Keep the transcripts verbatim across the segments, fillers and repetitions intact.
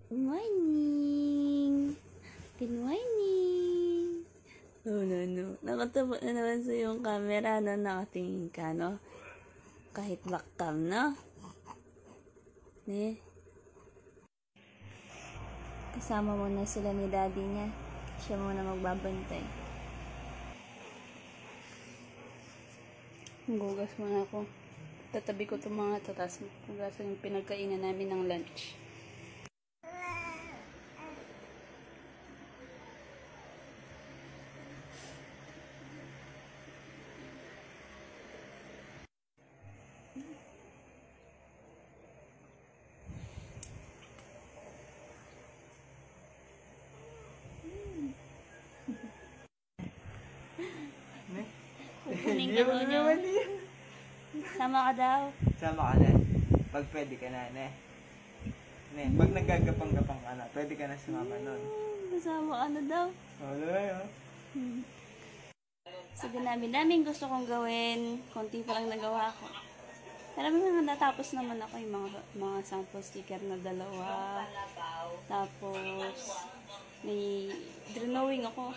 Good morning! Good morning! No, no, no. Nakatabo na naman sa yung camera, no? Nakatingin ka, no? Kahit backcam, no? Ne? Kasama mo na sila ni daddy niya. Siya muna magbabantay. Gugas muna ako. Tatabi ko itong mga tatas. Gugasan yung pinagkainan namin ng lunch. Kukunin ka daw niya. Sama ka daw. Sama ka na. Pag pwede ka na, ne. Ne, pag naggagapang-gapang ka na, pwede ka na sumama nun. Kasama ka na daw. Wala yun. Hmm. Sige namin, daming gusto kong gawin. Konti pa lang nagawa ko. Alam mo na, natapos naman ako yung mga, mga sample sticker na dalawa. Tapos, may drawing ako.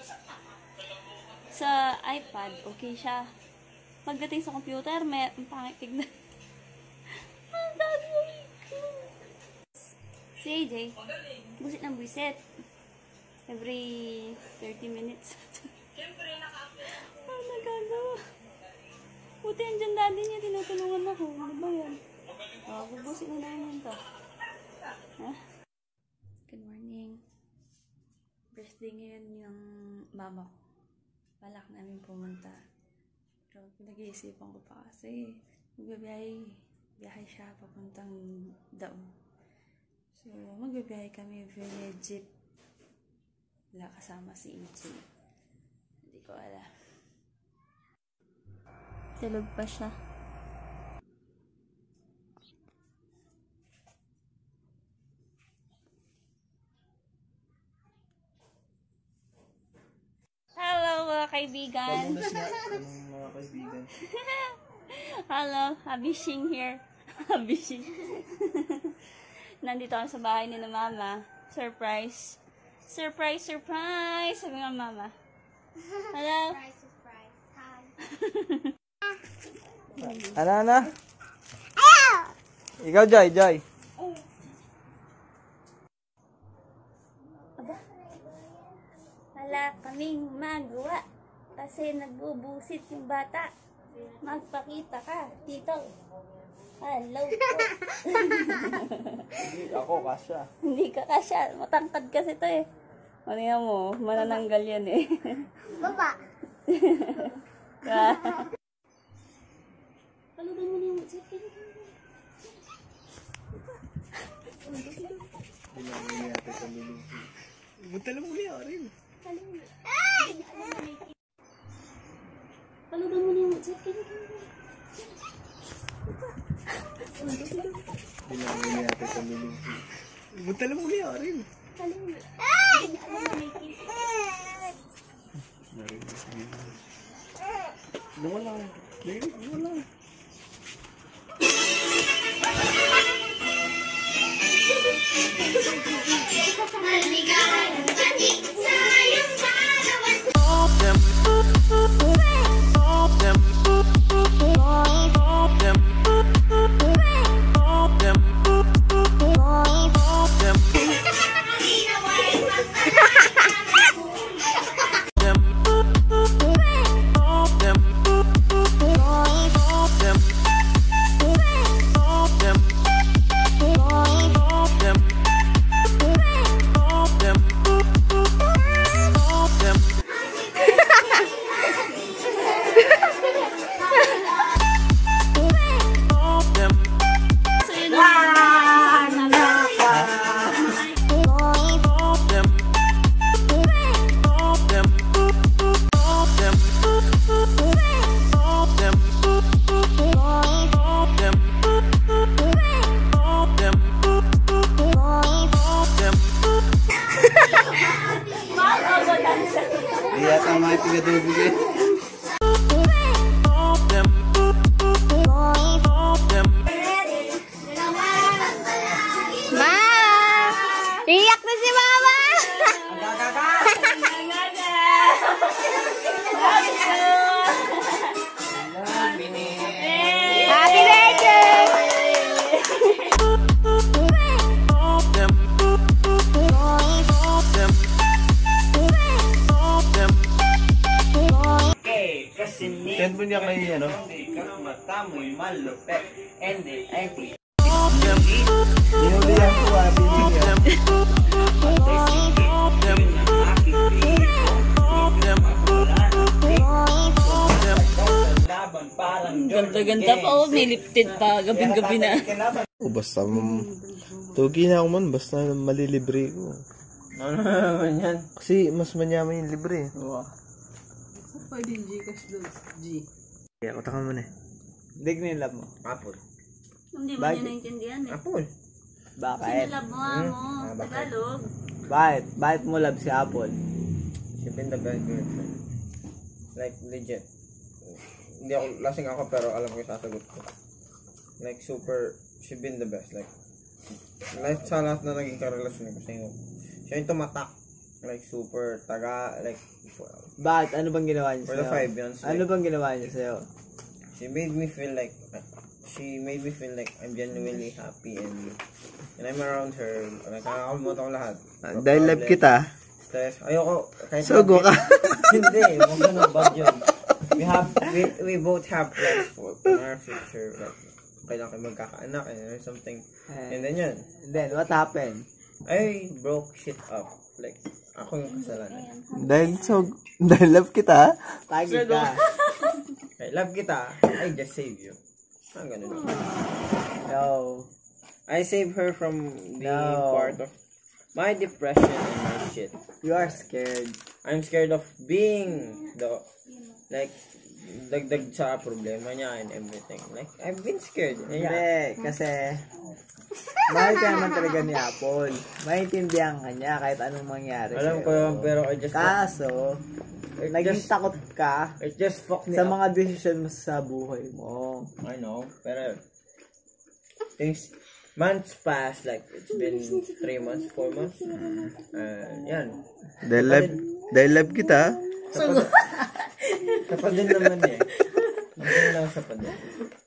Sa iPad, okay siya. Pagdating sa computer, may pangit tignan. Ang gagawin ko. Si A J, busit ng busit. Every thirty minutes. Ano nagagawa? Buti yan dyan daddy niya, tinutulungan ako. Ano ba yan? Oh, bubusit na naman to. Ha? Good morning. Birthday ngayon yung mama ko. Balak namin pumunta. Pero pinag-iisipan ko pa kasi magbibiyahe biyahe siya papuntang Daon. So, magbibiyahe kami via jeep. Wala kasama si A J. Hindi ko alam. Tulog pa siya. Hello mga kaibigan. Anong mga kaibigan? Hello, Habishing here. Habishing. Nandito ako sa bahay ni na mama. Surprise. Surprise, surprise. Sabi nga mama. Hello. Surprise, surprise. Hi. Ano, ano? Ikaw, Joy, Joy. Wala kaming magawa kasi nagbubusit yung bata. Magpakita ka, tito. Hello po. Hindi ako kasya. Hindi ka kasya. Matangkad kasi to eh. Ano yan mo? Manananggal yan eh. Baba. Palugan mo na yung chicken. Binamili natin sa lulu. Bunta lang muli ako rin. Palugan mo na yung chicken. Binamili natin sa lulu. Bunta lang muli ako rin. Dungo lang. Dungo lang. Iya tama pinadubugin. Ma! Iya! mo si Mama! Agagaga! Happy birthday! Okay, kasi ni... Send mo niya kay ano? Matamoy malupet. And then, I think... Inulihan ko ah, binigyan. Ganda-ganda pa, oh. May lifted pa. Gabing-gabi na. O basta, um, tugi na ako man, basta malilibre ko. Ano naman yan? Kasi mas manyaman yung libre. Oo. Pwede yung Gcash doon. G. Kaya kutakan mo na eh. Dig na yung love mo. Apple. Hindi mo Bakit? niya naintindihan eh. Apple. Bakit? Sinalab mo nga mo. Ah, bakit? Tagalog. Bakit? Bakit mo love si Apple? She's been the best girlfriend. Like, legit. Hindi ako, lasing ako pero alam ko yung sasagot ko. Like, super, she's been the best. Like, like sa lahat na naging karelasyon ko sa inyo. Siya yung tumatak. Like, super, taga, like, Bakit? Ano bang ginawa niya for sa'yo? the five months. Ano bang ginawa niya sa'yo? She made me feel like, she made me feel like I'm genuinely happy and and I'm around her. Nakakalimutan ko lahat. Ah, dahil love kita. Stress. Ayoko. Kahit Sugo ka. Hindi. Huwag ka na bad yun. We have, we, we both have plans for in our future. Like, kailangan kayo magkakaanak and or something. And then yun. Then, what happened? I broke shit up. Like, ako yung kasalanan. Dahil so, dahil love kita. Tagi ka. I love kita. I just save you. Ang ganun. No. I save her from being No. part of my depression and my shit. You are scared. I'm scared of being the, like, dagdag sa problema niya and everything. Like, I've been scared. Yeah. Hindi, kasi mahal ka naman talaga ni Apple. Maintindihan ka niya kahit anong mangyari Alam sa'yo. ko yun, pero I just, Kaso, it naging just, takot ka it just fucked me sa up. mga desisyon mo sa buhay mo. I know, pero things, months passed, like, it's been three months, four months. Uh, yan. Dahil love, dahil love kita. Kapag din naman eh. Hindi lang sa padin.